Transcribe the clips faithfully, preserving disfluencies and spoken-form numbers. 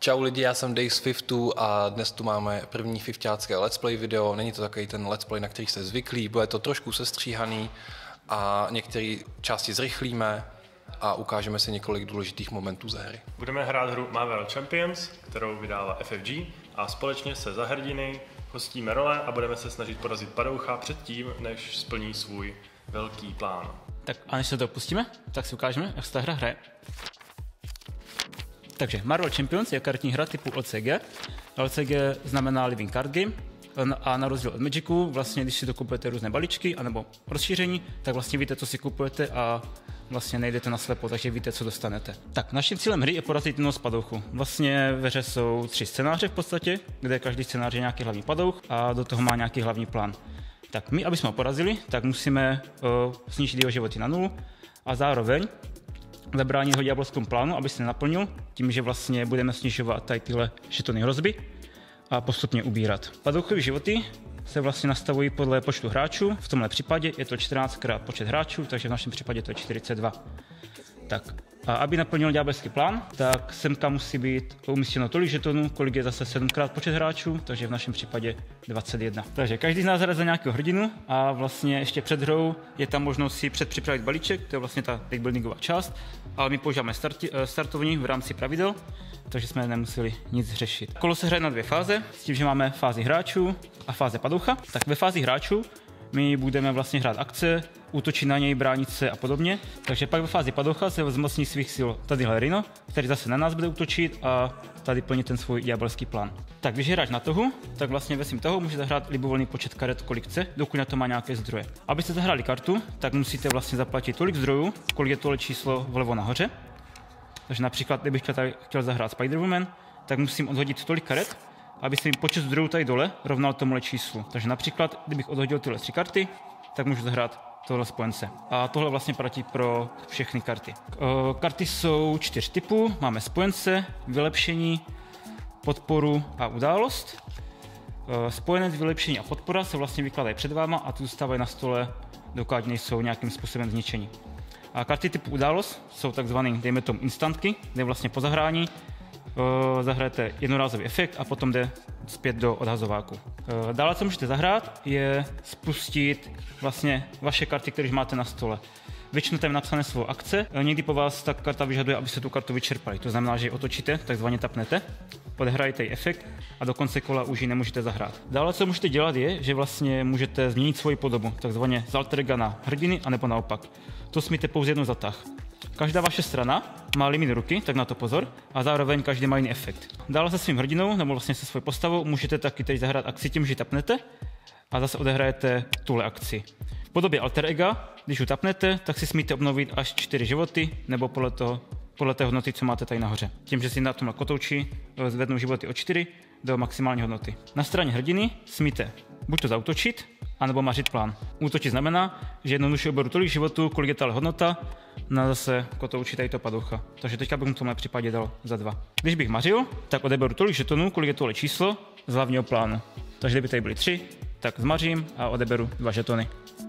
Čau lidi, já jsem Dave z Fiftu a dnes tu máme první fifťácké let's play video. Není to takový ten let's play, na který jste zvyklí, bude to trošku sestříhaný a některé části zrychlíme a ukážeme si několik důležitých momentů ze hry. Budeme hrát hru Marvel Champions, kterou vydává F F G, a společně se za hrdiny hostíme role a budeme se snažit porazit padoucha předtím, než splní svůj velký plán. Tak a než se to pustíme, tak si ukážeme, jak se ta hra hraje. Takže Marvel Champions je kartní hra typu L C G. L C G znamená Living Card Game a na rozdíl od Magicu, vlastně když si dokupujete různé balíčky anebo rozšíření, tak vlastně víte, co si kupujete a vlastně nejdete na slepo, takže víte, co dostanete. Tak, naším cílem hry je porazit jednoho z padouchů. Vlastně ve hře jsou tři scénáře v podstatě, kde každý scénář je nějaký hlavní padouch a do toho má nějaký hlavní plán. Tak my, aby jsme ho porazili, tak musíme uh, snížit jeho životy na nulu a zároveň zabránit ho ďábelskému plánu, aby se nenaplnil, tím, že vlastně budeme snižovat tady tyhle žetony hrozby a postupně ubírat. Padouchové životy se vlastně nastavují podle počtu hráčů. V tomhle případě je to čtrnáct krát počet hráčů, takže v našem případě to je čtyřicet dva. Tak. A aby naplnil ďábelský plán, tak semka musí být umístěno tolik žetonů, kolik je zase sedm krát počet hráčů, takže v našem případě dvacet jedna. Takže každý z nás hraje za nějakého hrdinu a vlastně ještě před hrou je tam možnost si předpřipravit balíček, to je vlastně ta deckbuildingová část, ale my používáme starti, startovní v rámci pravidel, takže jsme nemuseli nic řešit. Kolo se hraje na dvě fáze, s tím, že máme fázi hráčů a fáze padoucha. Tak ve fázi hráčů my budeme vlastně hrát akce, útočit na něj, bránit se a podobně. Takže pak ve fázi padoucha se zmocní svých sil tadyhle Rino, který zase na nás bude útočit a tady plní ten svůj ďábelský plán. Tak když je hráč na tohu, tak vlastně ve svým tahu může zahrát libovolný počet karet, kolik chce, dokud na to má nějaké zdroje. Abyste zahráli kartu, tak musíte vlastně zaplatit tolik zdrojů, kolik je tohle číslo vlevo nahoře. Takže například, kdybych chtěl, chtěl zahrát Spider-Woman, tak musím odhodit tolik karet, aby se mi počet zdrojů tady dole rovnal tomuhle číslu. Takže například, kdybych odhodil tyhle tři karty, tak můžu zahrát tohle spojence. A tohle vlastně platí pro všechny karty. Karty jsou čtyř typů. Máme spojence, vylepšení, podporu a událost. Spojenec, vylepšení a podpora se vlastně vykládají před váma a tu zůstávají na stole, dokud nejsou nějakým způsobem zničení. A karty typu událost jsou takzvané, dejme tomu, instantky, kde vlastně po zahrání uh, zahrajete jednorázový efekt a potom jde zpět do odhazováku. Uh, dále, co můžete zahrát, je spustit vlastně vaše karty, které máte na stole. Většinou tam napsané svou akce, někdy po vás ta karta vyžaduje, abyste tu kartu vyčerpali. To znamená, že ji otočíte, takzvaně tapnete, odehrajete ji efekt a do konce kola už ji nemůžete zahrát. Dále, co můžete dělat, je, že vlastně můžete změnit svoji podobu, takzvaně z alterga na hrdiny, anebo naopak. To smíte pouze jednou zatah. Každá vaše strana má limit ruky, tak na to pozor, a zároveň každý má jiný efekt. Dále se svým hrdinou, nebo vlastně se svou postavou, můžete taky teď zahrát akci tím, že tapnete a zase odehrajete tuhle akci. V podobě alter ega, když ji tapnete, tak si smíte obnovit až čtyři životy, nebo podle toho, podle té hodnoty, co máte tady nahoře. Tím, že si na tomhle kotouči zvednou životy o čtyři do maximální hodnoty. Na straně hrdiny smíte buď to zaútočit, anebo mařit plán. Útočit znamená, že jednoduše oberu tolik životů, kolik je ta hodnota, na zase kotouči tady to padoucha. Takže teďka bych mu v tomhle případě dal za dva. Když bych mařil, tak odeberu tolik žetonů, kolik je tohle číslo z hlavního plánu. Takže kdyby tady byly tři, tak zmařím a odeberu dva žetony.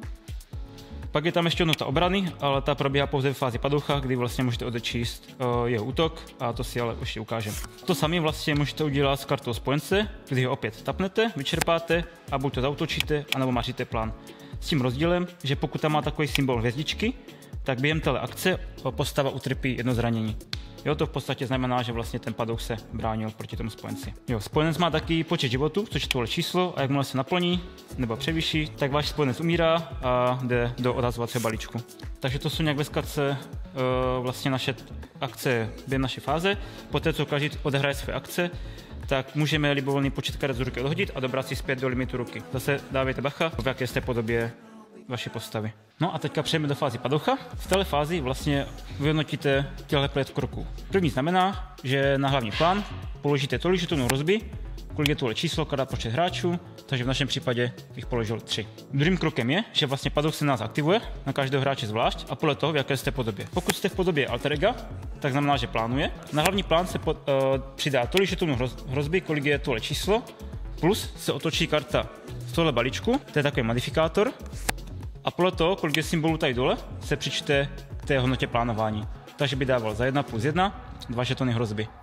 Pak je tam ještě hodnota obrany, ale ta probíhá pouze v fázi padoucha, kdy vlastně můžete odečíst uh, jeho útok a to si ale ještě ukážem. To sami vlastně můžete udělat s kartou spojence, kdy ho opět tapnete, vyčerpáte a buď to zaútočíte, anebo maříte plán. S tím rozdílem, že pokud tam má takový symbol hvězdičky, tak během téhle akce postava utrpí jedno zranění. Jo, to v podstatě znamená, že vlastně ten padouch se bránil proti tomu spojenci. Jo, spojenec má taky počet životů, což je tohle číslo, a jakmile se naplní nebo převýší, tak váš spojenec umírá a jde do odhazovacího balíčku. Takže to jsou nějak ve zkratce uh, vlastně naše akce během naší fáze. Poté, co každý odehraje své akce, tak můžeme libovolný počet karet z ruky odhodit a dobrat si zpět do limitu ruky. Zase dávejte bacha, v jaké jste podobě vaší postavy. No a teďka přejdeme do fázi padoucha. V této fázi vlastně vyhodnotíte těchto pět kroků. První znamená, že na hlavní plán položíte tolik žetonů hrozby, kolik je tohle číslo, krát počet hráčů, takže v našem případě bych položil tři. Druhým krokem je, že vlastně padouch se nás aktivuje na každého hráče zvlášť a podle toho, v jaké jste podobě. Pokud jste v podobě alter ega, tak znamená, že plánuje. Na hlavní plán se pod, uh, přidá tolik žetonů hrozby, kolik je tohle číslo, plus se otočí karta z tohle balíčku, to je takový modifikátor. A podle toho, kolik je symbolů tady dole, se přičte k té hodnotě plánování. Takže by dával za jedna plus jedna dva žetony hrozby.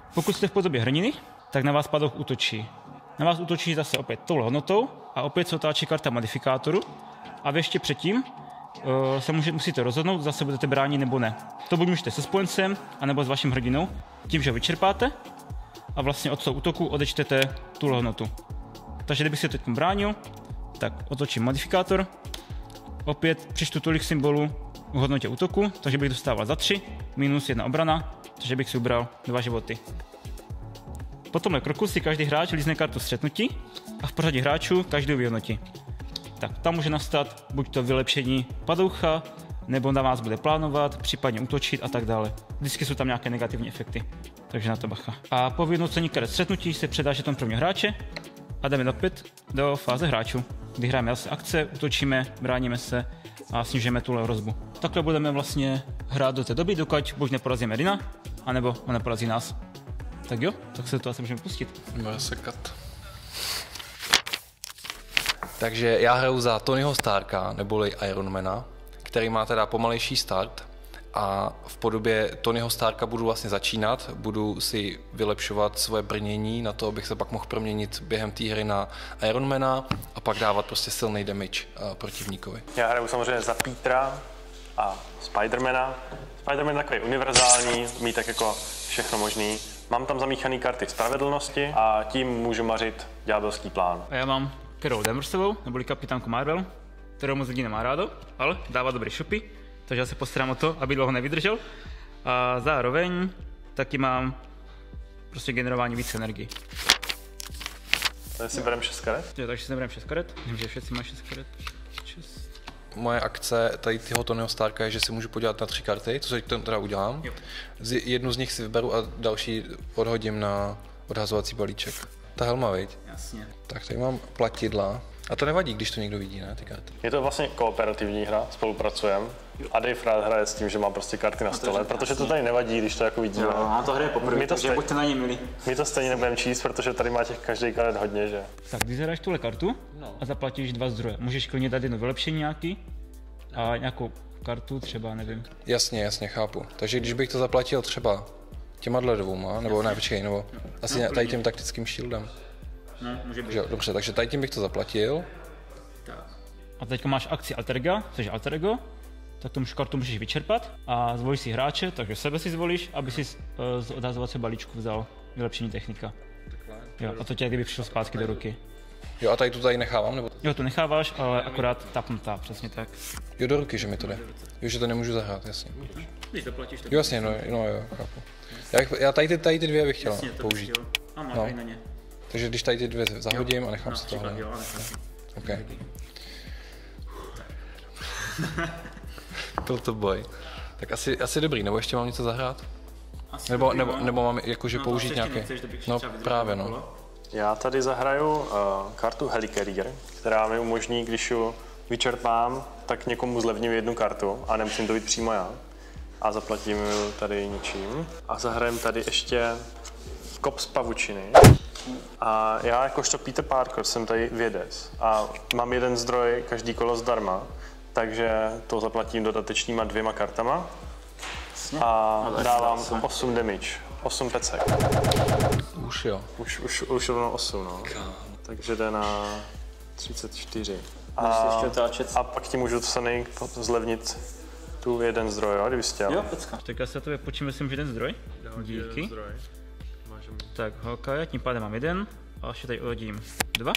Pokud jste v podobě hrniny, tak na vás padouch útočí. Na vás útočí zase opět touhle hodnotou a opět se otáčí karta modifikátoru a vy ještě předtím uh, se může, musíte rozhodnout, zase budete bránit nebo ne. To buď můžete se spojencem, anebo s vaším hrdinou, tím, že ho vyčerpáte a vlastně od toho útoku odečtete tuhle hodnotu. Takže kdybych si teď bránil, tak otočím modifikátor, opět přičtu tolik symbolů v hodnotě útoku, takže bych dostával za tři, minus jedna obrana, takže bych si ubral dva životy. Po tomhle kroku si každý hráč lízne kartu střetnutí a v pořadí hráčů každý vyhodnotí. Tak tam může nastat buď to vylepšení padoucha, nebo na vás bude plánovat, případně útočit a tak dále. Vždycky jsou tam nějaké negativní efekty, takže na to bacha. A po vyhodnocení karet střetnutí se předá žeton prvního hráče a jdeme opět do fáze hráčů, kdy hrajeme zase akce, útočíme, bráníme se a snižujeme tuhle hrozbu. Takhle budeme vlastně hrát do té doby, dokud buď neporazíme Rina, anebo on neporazí nás. Tak jo, tak se to asi můžeme pustit. Bude sekat. Takže já hraju za Tonyho Starka, neboli Ironmana, který má teda pomalejší start a v podobě Tonyho Starka budu vlastně začínat, budu si vylepšovat svoje brnění na to, abych se pak mohl proměnit během té hry na Ironmana a pak dávat prostě silný damage uh, protivníkovi. Já hraju samozřejmě za Petra a Spidermana. Spiderman je takový univerzální, mít tak jako všechno možný. Mám tam zamíchané karty spravedlnosti a tím můžu mařit ďábelský plán. A já mám Carol Danversovou, neboli kapitánku Marvel, kterou moc lidí nemá rádo, ale dává dobrý šupy, takže já se postarám o to, aby dlouho nevydržel. A zároveň taky mám prostě generování víc energii. Takže si bereme šest karet? Jo, takže si bereme šest karet, vím, že všetci mají šest karet. šest. Moje akce tady tyho Tonyho Starka je, že si můžu podívat na tři karty, co teď teda udělám. Jo. Z, jednu z nich si vyberu a další odhodím na odhazovací balíček. Ta helma, viď? Jasně. Tak tady mám platidla. A to nevadí, když to někdo vidí, ne, ty karty? Je to vlastně kooperativní hra, spolupracujeme. A Dave rád hraje s tím, že má prostě karty na stole, protože to tady nevadí, když to jako vidíme. Jo, a to hraje poprvé, takže stej... buďte na ní milí. My to stejně nebudeme číst, protože tady má těch každý karet hodně, že? Tak když hráš tuhle kartu a zaplatíš dva zdroje, můžeš klidně dát jedno vylepšení nějaký a nějakou kartu třeba, nevím. Jasně, jasně, chápu. Takže když bych to zaplatil třeba těma dvouma, nebo ne, počkej, nebo asi no, tady tím taktickým shieldem. No, může být. Jo, dobře, takže tady tím bych to zaplatil. Tak. A teď máš akci Alterga, což je Alter Ego, tak tu kartu můžeš vyčerpat a zvolíš si hráče, takže sebe si zvolíš, aby si uh, z odhazovacího balíčku vzal vylepšení technika. Jo, a to tě kdyby přišlo zpátky do ruky. Jo, a tady tu tady nechávám, nebo? Jo, to necháváš, ale akorát tapnutá, přesně tak. Jo, do ruky, že mi to jde. Jo, že to nemůžu zahrát, jasně. Když zaplatíš, tak... Jo, jasně, no, no jo, chápu. Já, bych, já tady, ty, tady ty dvě bych chtěla jasně, použít. A máš no. na ně. Takže když tady ty dvě zahodím jo. a nechám no, si tohle. Jo, nechám. OK. Toto boj. Tak asi, asi dobrý, nebo ještě mám něco zahrát? Asi nebo, nebo, nebo mám jakože no, použít nějaké? No právě no. Já tady zahraju uh, kartu Helicarrier, která mi umožní, když ji vyčerpám, tak někomu zlevním jednu kartu a nemusím to být přímo já. A zaplatím ji tady ničím. A zahrajem tady ještě Kop z pavučiny. A já jakožto Peter Parker jsem tady vědec a mám jeden zdroj každý kolo zdarma, takže to zaplatím dodatečnýma dvěma kartama a dávám osm damage, osm pecek. Už jo. Už, už, už rovno osm, no. Takže jde na třicet čtyři. A, a pak ti můžu cenej zlevnit tu jeden zdroj, jo, kdyby chtěl. Jo, pecka. Tak já se to počím, myslím, že jeden zdroj. Díky. Tak, ok, tím pádem mám jeden a ještě tady odhodím dva.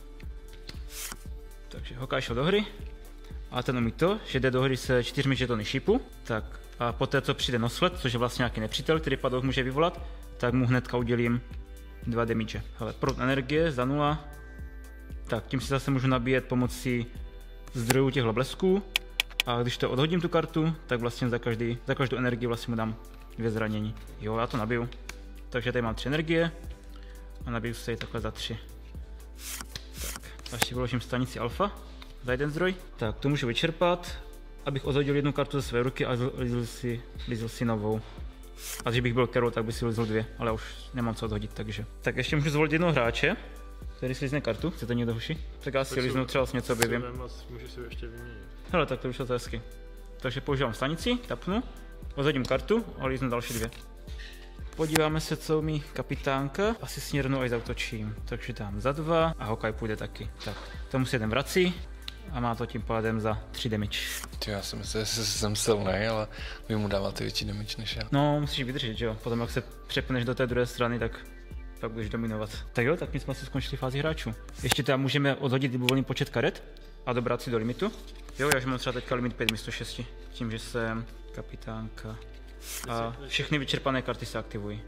Takže Hokaj šel do hry a ten umí to, že jde do hry se čtyřmi žetony šipu. Tak a poté, co přijde Noslet, což je vlastně nějaký nepřítel, který padouch může vyvolat, tak mu hnedka udělím dva damage. Hele, proud energie za nula. Tak tím si zase můžu nabíjet pomocí zdrojů těchto blesků. A když to odhodím tu kartu, tak vlastně za, každý, za každou energii vlastně mu dám dvě zranění. Jo, já to nabiju. Takže tady mám tři energie a nabiju se ji takhle za tři. Tak, a ještě vyložím stanici alfa za jeden zdroj. Tak, to můžu vyčerpat, abych odhodil jednu kartu ze své ruky a lízl si, lízl si novou. A když bych byl Carol, tak by si lízl dvě, ale už nemám co odhodit, takže. Tak ještě můžu zvolit jednoho hráče, který si lízne kartu. Chcete někdo hoši? Tak já si líznu třeba něco objevím. Můžu si ještě vyměnit. Hele, tak to už je to hezky. Takže používám stanici, tapnu, odhodím kartu a líznu další dvě. podíváme se, co umí kapitánka. Asi s ní rovnou aj zautočím. Takže dám za dva a Hokaj půjde taky. Tak, tomu se jeden vrací a má to tím pádem za tři damage. Ty, já si myslím, že jsem silný, ale vy mu dáváte větší damage než já. No, musíš vydržet, že jo? Potom, jak se přepneš do té druhé strany, tak pak budeš dominovat. Tak jo, tak my jsme si skončili fázi hráčů. Ještě teda můžeme odhodit libovolný počet karet a dobrat si do limitu. Jo, já mám třeba teďka limit pět místo šesti, tím, že jsem kapitánka. A všechny vyčerpané karty se aktivují.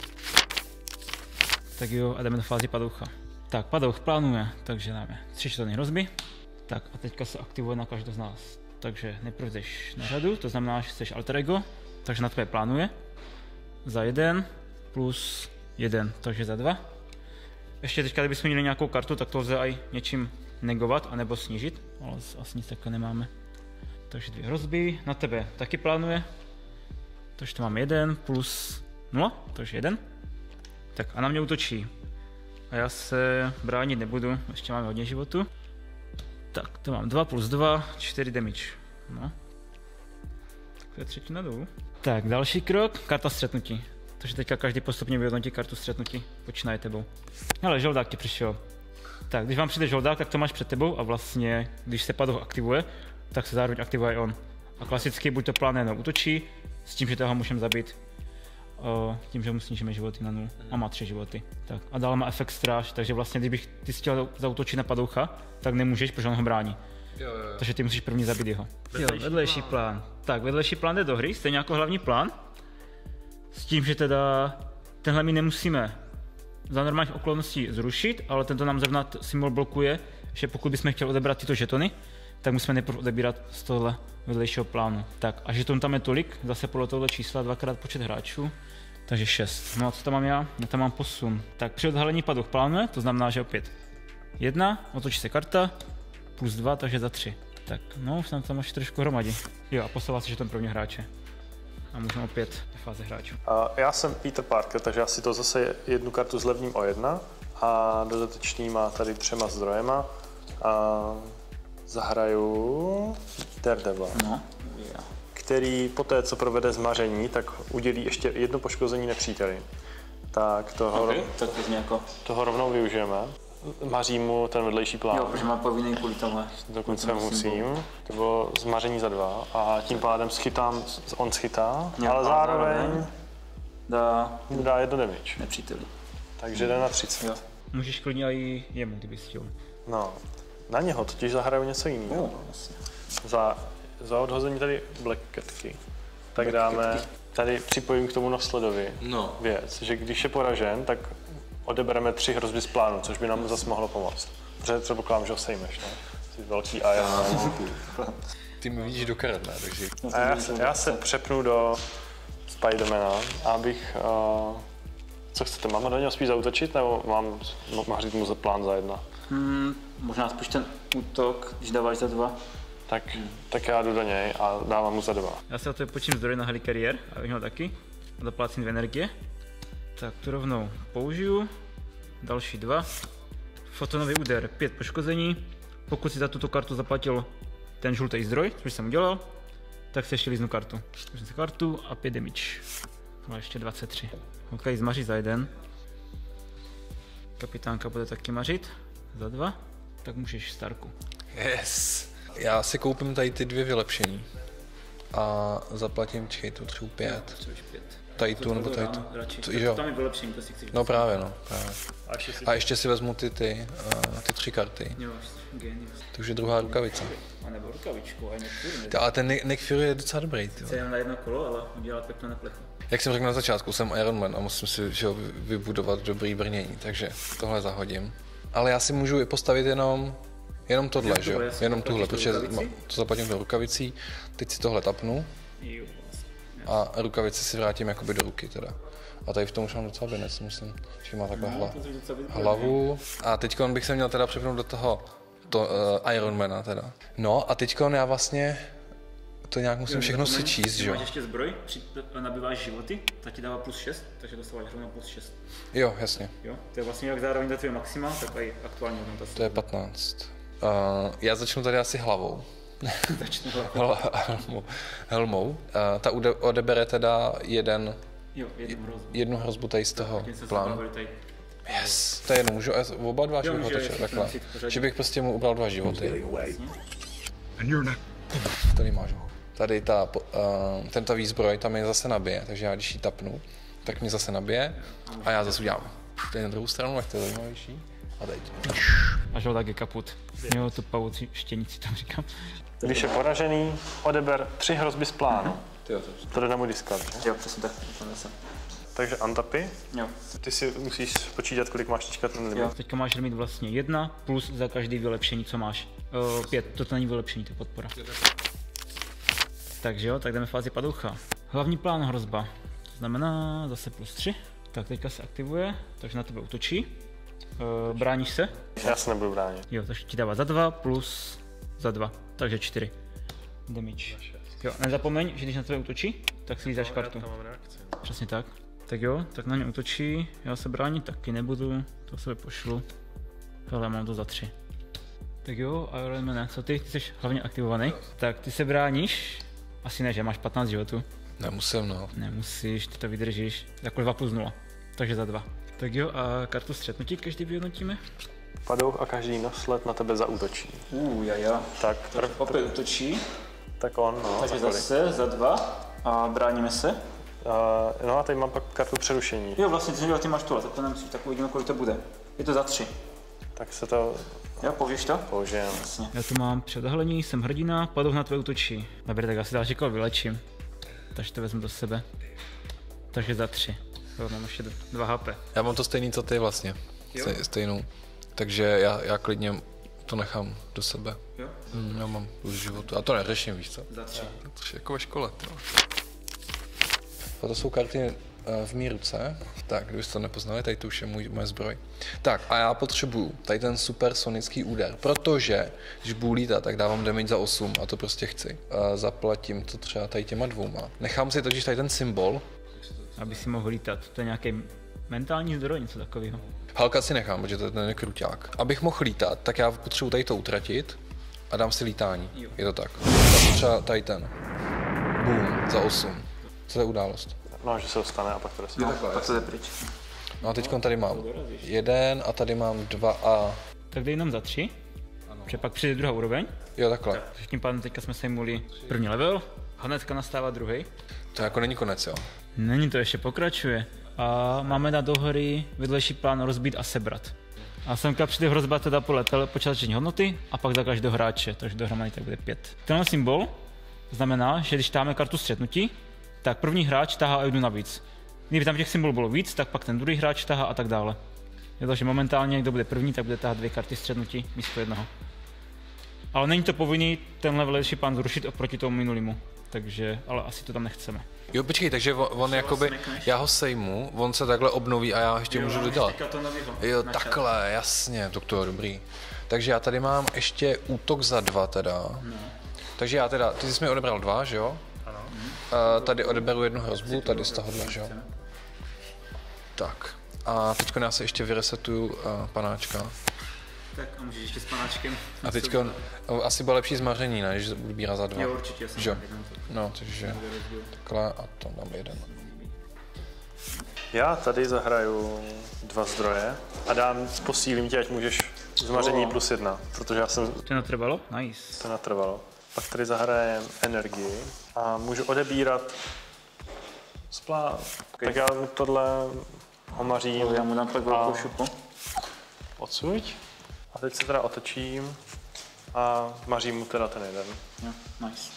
Tak jo, a jdeme do fázi padoucha. Tak, padouch plánuje, takže dáme tři žetony hrozby. Tak a teďka se aktivuje na každého z nás. Takže nejprve jdeš na řadu, to znamená, že jsi alter ego, takže na tvé plánuje. Za jeden plus jeden, takže za dva. Ještě teďka, kdybychom měli nějakou kartu, tak to lze aj něčím negovat, anebo snížit, ale asi nic takové nemáme. Takže dvě hrozby, na tebe taky plánuje. Takže to mám jeden plus nula, takže jeden. Tak a na mě útočí. A já se bránit nebudu, ještě máme hodně životu. Tak to mám dva plus dva, čtyři damage. No. Tak to je třetina dolů. Tak další krok, karta střetnutí. Takže teďka každý postupně vyhodnotí kartu střetnutí, počínaje tebou. Hele, žoldák ti přišel. Tak když vám přijde žoldák, tak to máš před tebou a vlastně, když se padouch aktivuje, tak se zároveň aktivuje on. A klasicky buď to plán jenom útočí, s tím, že toho můžeme zabít, o, tím, že mu snížíme životy na nulu. A má tři životy. Tak. A dále má efekt stráž, takže vlastně, kdybych ty chtěl zautočit na padoucha, tak nemůžeš, protože on ho brání. Jo, jo, jo. Takže ty musíš první zabít jeho. Vedlejší, jo, vedlejší plán. plán. Tak, vedlejší plán jde do hry, stejně jako hlavní plán. S tím, že teda tenhle my nemusíme za normálních okolností zrušit, ale tento nám zrovna symbol blokuje, že pokud bychom chtěli odebrat tyto žetony, tak musíme nejprve odebírat z tohle vedlejšího plánu. Tak a žeton tam je tolik, zase podle tohle čísla dvakrát počet hráčů, takže šest. No a co tam mám já? Já tam mám posun. Tak při odhalení padouch plánuje, to znamená, že opět jedna, otočí se karta, plus dva, takže za tři. Tak no, už nám tam ještě trošku hromadí. Jo a posouvá se žeton prvního hráče. A můžeme opět do fáze hráčů. Uh, já jsem Peter Parker, takže já si to zase jednu kartu zlevním o jedna a dodatečný má tady třema zdrojema. A zahraju Daredevila, no, yeah. který poté, co provede zmaření, tak udělí ještě jedno poškození nepříteli. Tak toho, okay, tak jako... toho rovnou využijeme. Maří mu ten vedlejší plán. Jo, protože má povinný kvůli tomuhle. Dokonce musím. To bylo zmaření za dva a tím pádem schytám, on schytá, jo, ale zároveň dá, dá jedno damage. Nepříteli. Takže jde na třicet. Jo. Můžeš klidně i jemu, kdybys chtěl. No, na něho totiž zahraju něco jiného. Jo, vlastně. Za, za odhození tady Black Catky. Tak Black dáme, Catky. Tady připojím k tomu Nosledovi no. věc, že když je poražen, tak odebereme tři hrozby z plánu, což by nám zase mohlo pomoct. Protože předpokládám, že ho sejmeš, ne? Jsi velký Iron. Ty mi vidíš do karet, ne? Takže... A já se, já se přepnu do Spidermana, abych... Uh, co chcete, mám do něho spíš zaútočit, nebo mám mařit mu za plán za jedna? Hmm, možná spíš ten útok, když dáváš za dva. Tak, hmm. tak já jdu do něj a dávám mu za dva. Já se o to počím zdroj na Helicarrier, abych měl taky. A doplácím dvě energie. Tak tu rovnou použiju. Další dva. Fotonový úder, pět poškození. Pokud si za tuto kartu zaplatil ten žlutý zdroj, což jsem udělal, tak si ještě líznu kartu. Líznu si kartu a pět damage. A ještě dvacet tři. OK, zmaří za jeden. Kapitánka bude taky mařit. Za dva. Tak můžeš Starku. Yes. Já si koupím tady ty dvě vylepšení. A zaplatím, čekej, tu třeba pět. Tady tu, nebo tady tu. To, jo. Tam je vylepšení, to si chci. No právě, no. Právě. A, ještě si... a ještě si vezmu ty, ty, uh, ty tři karty. Jo, genius. Takže druhá rukavice. A nebo rukavičku, a Nick Fury. Ale ten Nick Fury je docela dobrý. Sice jenom na jedno kolo, ale udělá pěkně na plechu. Jak jsem řekl na začátku, jsem Iron Man a musím si že, vybudovat dobrý brnění, takže tohle zahodím. Ale já si můžu i postavit jenom, jenom tohle, jenom že jo? Jenom tuhle, protože to zaplatím do rukavicí. Teď si tohle tapnu a rukavice si vrátím jakoby do ruky teda. A tady v tom už mám docela binec, myslím, že má takhle hla, hlavu. A teďkon bych se měl teda přepnout do toho to, uh, Ironmana teda. No a teďkon já vlastně to nějak musím všechno si číst, že jo? Máš ještě zbroj, nabýváš životy, tak ti dává plus šest, takže dostáváš rovnou plus šest. Jo, jasně. Jo, to je vlastně jak zároveň za tvoje maxima, tak i aktuální hodnota. To je patnáct. Uh, já začnu tady asi hlavou. Začnu hlavou. Helmou. Uh, ta odebere teda jeden Jo, jednu hrozbu. jednu hrozbu tady z toho Tím se plánu. tady. Yes, to je jedno, můžu oba dva Jo, životy, může, takhle. jestli to Že bych prostě mu ubral dva životy. Tady máš ho. Tady ta, uh, tento výzbroj, tam je zase nabije, takže já když ji tapnu, tak mě zase nabije a já zase udělám. Tady na druhou stranu, jak to je zajímavější. A teď. Až ho tak je kaput. Jo, to pavoucí štěnici tam říkám. Když je poražený, odeber tři hrozby z plánu. To jde na můj discard, že? Jo, přesně tak. Takže untapy. Jo. Ty si musíš počítat, kolik máš teďka ten limit. Jo, teďka máš limit vlastně jedna plus za každý vylepšení, co máš. Uh, pět, to není vylepšení, to je podpora. Takže jo, tak jdeme fázi padoucha. Hlavní plán hrozba, to znamená zase plus tři. Tak teďka se aktivuje, takže na tebe útočí. Uh, bráníš se? Já se nebudu bránit. Jo, takže ti dává za dva plus za dva, takže čtyři. Damage. Jo, nezapomeň, že když na tebe útočí, tak si lízáš kartu. Přesně tak. Tak jo, tak na ně útočí, já se bránit taky nebudu, to sebe pošlu. Ale mám to za tři. Tak jo, Iron Man, co ty? Ty jsi hlavně aktivovaný. Tak ty se bráníš, asi ne, že máš patnáct životů. Nemusím, no. Nemusíš, ty to vydržíš, jako dva plus nula, takže za dva. Tak jo, a kartu střetnutí každý vyhodnotíme? Padouch a každý nasled na tebe zaútočí. Uh, jaja. Tak, Tak opět útočí, tak on, no. takže za kolik? zase za dva a bráníme se. Uh, no a teď mám pak kartu přerušení. Jo, vlastně ty, ty máš tohle, tak to nemusíš, tak uvidíme, kolik to bude. Je to za tři. Tak se to Jo, použiješ to? použijem. Jasně. Já tu mám předohlení, jsem hrdina, padouch na tvé útočí. Dobře, tak asi další kolo vylečím. Takže to vezmu do sebe. Takže za tři. Jo, mám ještě dva H P. Já mám to stejný, co ty vlastně. Jo. Stej, stejnou. Takže já, já klidně to nechám do sebe. Jo? Hmm, já mám plus životu. A to neřeším, víš co? Za tři. To je jako ve škole, jo. A to jsou karty v mý ruce. Tak, kdybyste to nepoznali, tady to už je můj, moje zbroj. Tak a já potřebuju tady ten supersonický úder, protože když budu lítat, tak dávám damage za osm a to prostě chci. A zaplatím to třeba tady těma dvouma. Nechám si totiž tady ten symbol. Aby si mohl lítat. To je nějaký mentální zdroj, něco takového. Halka si nechám, protože to je ten kruťák. Abych mohl lítat, tak já potřebuji tady to utratit a dám si lítání. Jo. Je to tak. Tak třeba tady ten. Boom, za osm. Co je událost? No, že se dostane a pak to dostane. No, pak to jde pryč. No a teď tady mám jeden a tady mám dva a... Tak dej jenom za tři. Protože pak přijde druhá úroveň. Jo, takhle. Takže tím pádem teďka jsme sejmuli první level. Hnedka nastává druhý. To jako není konec, jo. Není to, ještě pokračuje. A máme dát do hry vedlejší plán rozbít a sebrat. A semka přijde hrozba teda podle počáteční hodnoty a pak za každého hráče, takže dohromady tak bude pět. Tenhle symbol znamená, že když dáme kartu střetnutí, tak první hráč tahá o jednu navíc. Kdyby tam těch symbolů bylo víc, tak pak ten druhý hráč tahá a tak dále. Je to, že momentálně, kdo bude první, tak bude tahat dvě karty střetnutí místo jednoho. Ale není to povinný tenhle vedlejší plán zrušit oproti tomu minulému. Takže, ale asi to tam nechceme. Jo, počkej, takže on, on jakoby, já ho sejmu, on se takhle obnoví a já ještě jo, můžu dodělat. Jo, takhle, jasně, doktor, dobrý. Takže já tady mám ještě útok za dva teda. No. Takže já teda, ty jsi mi odebral dva, že jo? Ano. Uh, tady odeberu jednu hrozbu, tady z tohohle, že jo? Tak. A teď já se ještě vyresetuju uh, panáčka. Tak a můžeš ještě s panáčkem. A teď asi bylo lepší zmaření, ne, když budu bírat za dva. Jo, určitě, jsem že? No, takže takhle a to dám jeden. Já tady zahraju dva zdroje a dám, posílím tě, ať můžeš zmaření plus jedna, protože já jsem... To natrvalo? Nice. To natrvalo. Pak tady zahrajem energii a můžu odebírat splá... Okay. Tak já tohle homařím. Já mu dám pak velkou šupu. Odsuď. A teď se teda otočím a mařím mu teda ten jeden. Jo, nice.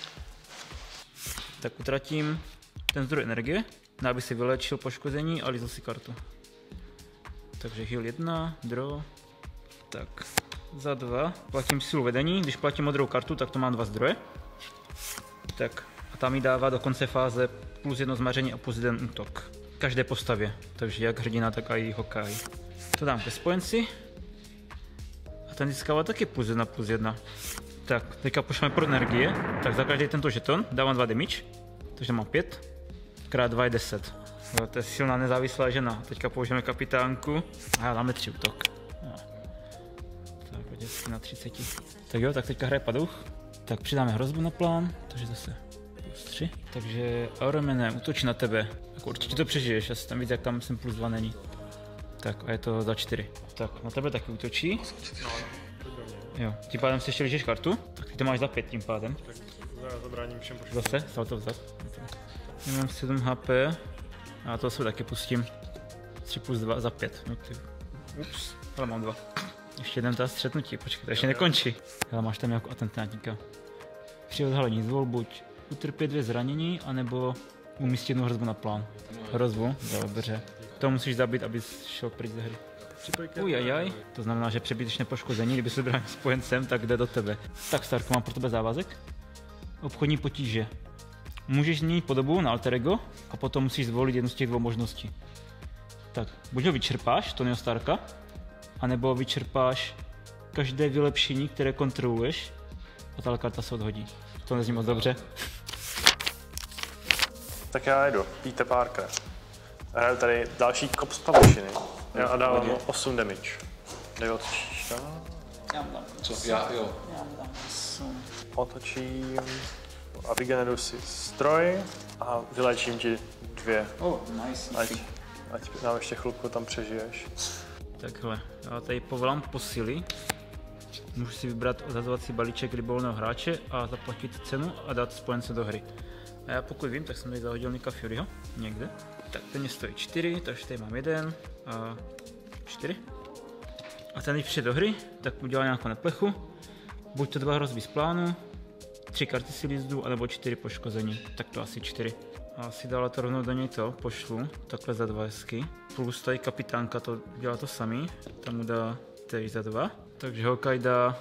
Tak utratím ten zdroj energie, aby si vylečil poškození a lízl si kartu. Takže heal jedna, draw. Tak, za dva. Platím sílu vedení, když platím modrou kartu, tak to mám dva zdroje. Tak, a tam mi dává do konce fáze plus jedno zmaření a plus jeden útok. Každé postavě, takže jak hrdina, tak i hokaj. To dám ke spojenci. A ten získává taky plus jedna plus jedna. Tak, teďka pošleme pro energie. Tak za každý tento žeton dávám dva damage. Takže mám pět. Krát dva je deset. Jo, to je silná nezávislá žena. Teďka použijeme kapitánku. A dáme tři útok. No. Tak, vždycky na třicet. Tak jo, tak teďka hraje padouch. Tak přidáme hrozbu na plán. Takže zase plus tři. Takže Auremene útočí na tebe. Jako určitě to přežiješ, asi tam víc, jak tam jsem plus dva není. Tak a je to za čtyři. Tak na tebe taky útočí. Jo, tím pádem si ještě lížeš kartu, tak ty to máš za pět tím pádem. Tak já zabráním všem poškodám. Zase, stál to vzad. Já mám sedm H P a to se taky pustím. tři plus dva za pět. No ty. Ups, ale mám dva. Ještě jeden ta střetnutí, počkej, to ještě nekončí. Ale máš tam jako atentátníka. Při odhalení zvol buď utrpět dvě zranění, anebo umístit jednu hrozbu na plán. Hrozbu? Dobře. To musíš zabít, abys šel pryč ze hry. Ujajaj, to znamená, že přebytečné poškození, kdyby se bránil spojencem, tak jde do tebe. Tak Starko, mám pro tebe závazek. Obchodní potíže. Můžeš změnit podobu na alter ego a potom musíš zvolit jednu z těch dvou možností. Tak, buď ho vyčerpáš, Tonyho Starka, anebo vyčerpáš každé vylepšení, které kontroluješ a ta karta se odhodí. To nezní moc dobře. Tak já jedu, Peter Parker. Hraju tady další kop z pavučiny. Já a dávám osm damage. Dej otočíš to? Já mu dám. Co? Já, jo. Já mu dám osm. Otočím a vygeneruji si stroj a vylečím ti dvě. Oh, nice. Ať, ať nám ještě chvilku tam přežiješ. Takhle, já tady povolám posily. Můžu si vybrat odhazovací balíček libovolného hráče a zaplatit cenu a dát spojence do hry. A já pokud vím, tak jsem tady zahodil Nicka Furyho někde. Tak ten mě stojí čtyři, takže tady mám jeden a čtyři. A ten, když přijde do hry, tak udělá nějakou neplechu. Buď to dva hrozby z plánu, tři karty si lízdu, anebo čtyři poškození. Tak to asi čtyři. A asi dále to rovnou do něj to pošlu, takhle za dva hezky. Plus tady kapitánka to dělá to samý, tam mu dá tady za dva. Takže Hawkeye dá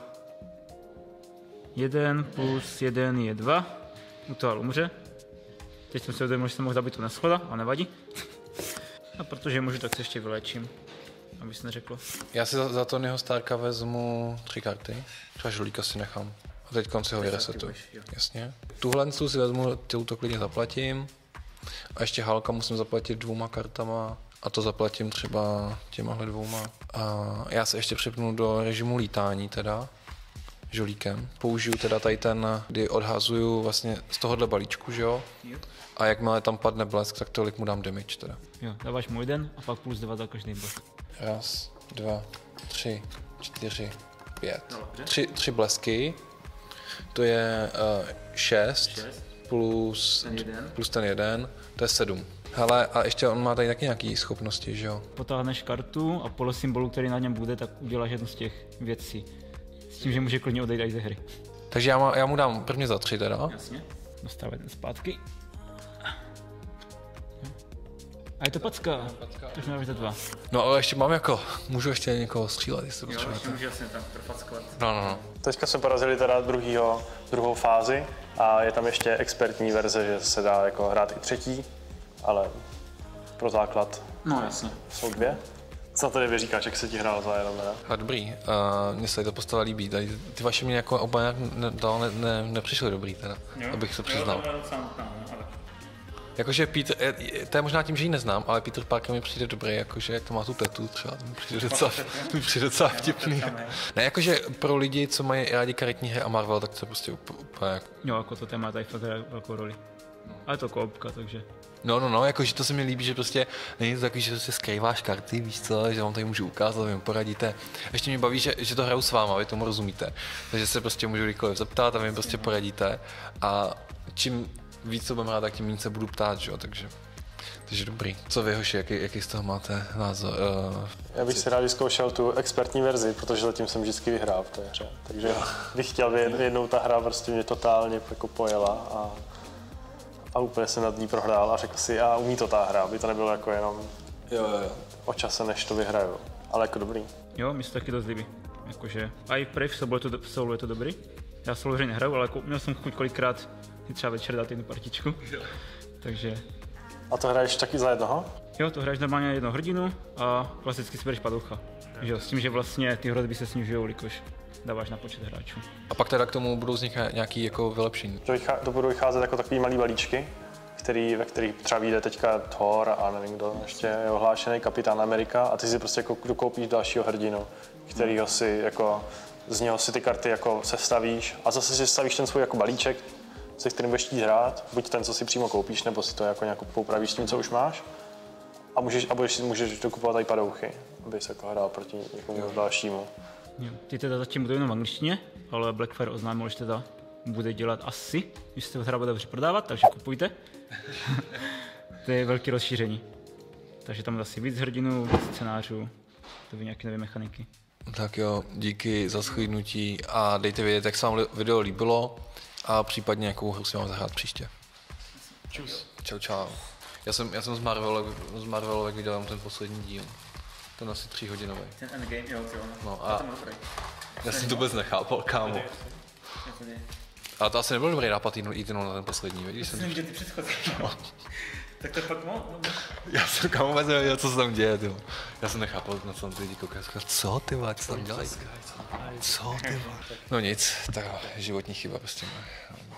jeden plus jeden je dva. Utoval umře. Teď jsem si uvědomil, že jsem mohl zabít tu neschoda, a nevadí. A protože můžu, tak se ještě vylečím, aby se neřeklo. Já si za, za Tonyho Starka vezmu tři karty, třeba žolíka si nechám. A teď si ho vyresetuju. Jasně. Tuhle si vezmu, to klidně zaplatím. A ještě Halka musím zaplatit dvouma kartama. A to zaplatím třeba těmahle dvouma. A já se ještě přepnu do režimu lítání teda. Žolíkem. Použiju teda tady ten, kdy odhazuju vlastně z tohohle balíčku, že jo? A jakmile tam padne blesk, tak tolik mu dám damage teda. Jo, dáváš mu jeden a pak plus dva za každý blesk. Raz, dva, tři, čtyři, pět. Tři, tři blesky. To je uh, šest, šest plus, ten jeden. plus ten jeden, to je sedm. Hele, a ještě on má tady taky nějaký schopnosti, že jo? Potáhneš kartu a podle symbolu, který na něm bude, tak uděláš jednu z těch věcí. S tím, že může klidně odejít až ze hry. Takže já, má, já mu dám prvně za tři teda. Jasně. Dostává ten zpátky. A je to packa. To už máš za dva. No ale ještě mám jako, můžu ještě někoho střílet, jestli jo, potřebujete. Jo, můžu jasně tam profackovat. No, no, no. Teďka jsme porazili teda druhýho, druhou fázi a je tam ještě expertní verze, že se dá jako hrát i třetí, ale pro základ no, jasně. Jsou dvě. Co tady vy říkáš, jak se ti hrál za jenom, ne? A dobrý, uh, mně se tady to postava líbí, tady ty vaše mě jako oba nějak ne, ne, ne, nepřišly dobrý teda, jo, abych se přiznal. Jo, to ale... Jakože Peter, to je možná tím, že ji neznám, ale Peter Parker mi přijde dobrý, jakože jak to má tu tetu třeba, to mi přijde docela, mi přijde docela vtipný. Ne, jakože pro lidi, co mají rádi karetní hry a Marvel, tak to je prostě úplně jak... Jo, jako to téma tady fakt hraje velkou roli. Ale to koopka, takže... No, no, no, jakože to se mi líbí, že prostě není to takový, že si skrýváš karty, víš co, že vám tady můžu ukázat, vy mi poradíte. Ještě mě baví, že, že to hraju s váma, vy tomu rozumíte. Takže se prostě můžu kdykoliv zeptat a vy mi prostě poradíte. A čím víc to budeme hrát, tak tím méně se budu ptát, že jo, takže... Takže dobrý. Co vy, hoši, jaký, jaký z toho máte názor? Uh, Já bych si rád vyzkoušel tu expertní verzi, protože zatím jsem vždycky vyhrál v té hře. Takže bych chtěl, aby jednou ta hra prostě mě totálně jako pojela a, a úplně jsem nad ní prohrál a řekl si, a umí to ta hra, aby to nebylo jako jenom jo, jo, jo. o čase, než to vyhraju. Ale jako dobrý. Jo, mi se taky dost líbí. Jakože, a i prej v solo je to, v solo je to dobrý. Já solo hry nehraju, ale jako, měl jsem chuť kolikrát si třeba večer dát jednu partičku. Takže... A to hraješ taky za jednoho? Jo, to hraješ normálně jednu hrdinu a klasicky si bereš padoucha. Jo, s tím, že vlastně ty hrozby se snižují, jelikož dáváš na počet hráčů. A pak teda k tomu budou vznikat nějaký jako vylepšení? To, vychá, to budou vycházet jako takový malý balíčky, který, ve kterých třeba vyjde teďka Thor a nevím kdo, ještě je ohlášený Kapitán Amerika a ty si prostě jako dokoupíš dalšího hrdinu, kterýho si jako, z něho si ty karty jako sestavíš a zase si stavíš ten svůj jako balíček se kterým budeš chtít hrát, buď ten, co si přímo koupíš, nebo si to jako nějak poupravíš s tím, co už máš. A můžeš, a budeš, můžeš dokupovat i padouchy, aby se jako hrál proti někomu jo. dalšímu. Jo. Ty teda zatím budou jenom v angličtině, ale Blackfire oznámil, že teda bude dělat asi, když se to hra bude dobře prodávat, takže kupujte. To je velké rozšíření. Takže tam asi víc hrdinů, víc scénářů, to by nějaké nové mechaniky. Tak jo, díky za shlédnutí a dejte vědět, jak se vám video líbilo a případně jakou hru si mám zahrát příště. Čus. Čau, čau. Já jsem, já jsem z Marvelovek, z Marvelovek viděl ten poslední díl. Ten asi tříhodinový. Ten endgame, jo, jo. No a já jsem to vůbec nechápal, kámo. Jako Ale to asi nebyl dobrý nápad jít jenom na ten poslední, vidíš? jsem viděl ty předchozí. Tak to pak mohl. Já jsem kámo vůbec nevěděl, co se tam děje, tyjo. Já jsem nechápal, na co tam ty lidi koukají. Co ty vole, co tam dělají? Co ty vole? No nic, tak životní chyba prostě.